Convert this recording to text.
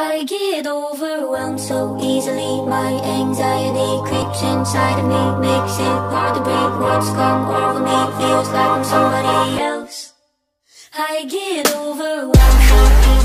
I get overwhelmed so easily. My anxiety creeps inside of me, makes it hard to breathe. What's come over me feels like I'm somebody else. I get overwhelmed so easily.